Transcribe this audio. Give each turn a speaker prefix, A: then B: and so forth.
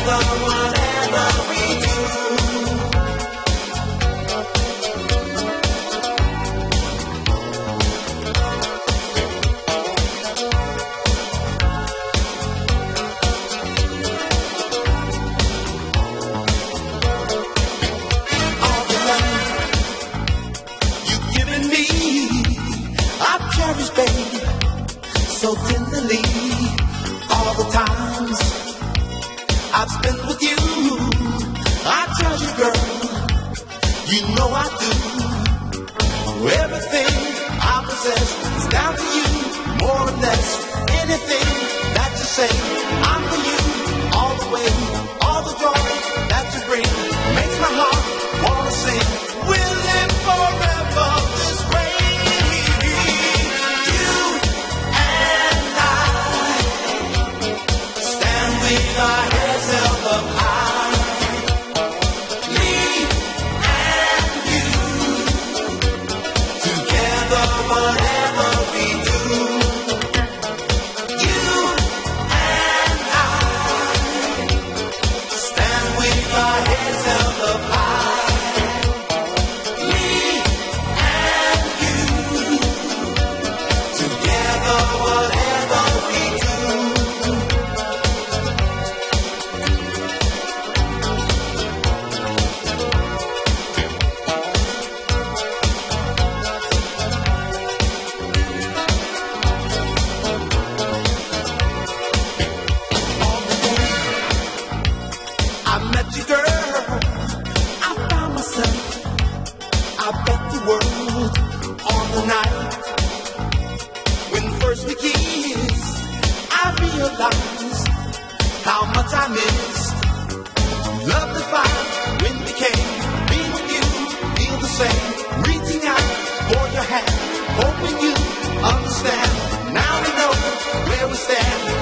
A: So tenderly, all the times I've spent with you, I treasure, girl. You know I do. Everything I possess is down to you, more or less. Anything that you say, I'm for you, all the way. All the joy that you bring makes my heart wanna sing. We'll live forever this way. Our heads held up high, me and you, together whatever we do, you and I, stand with our heads held up high, me and you, together whatever we do. How much I missed love divine when we came. Being with you, feel the same. Reaching out for your hand, hoping you understand. Now we know where we stand.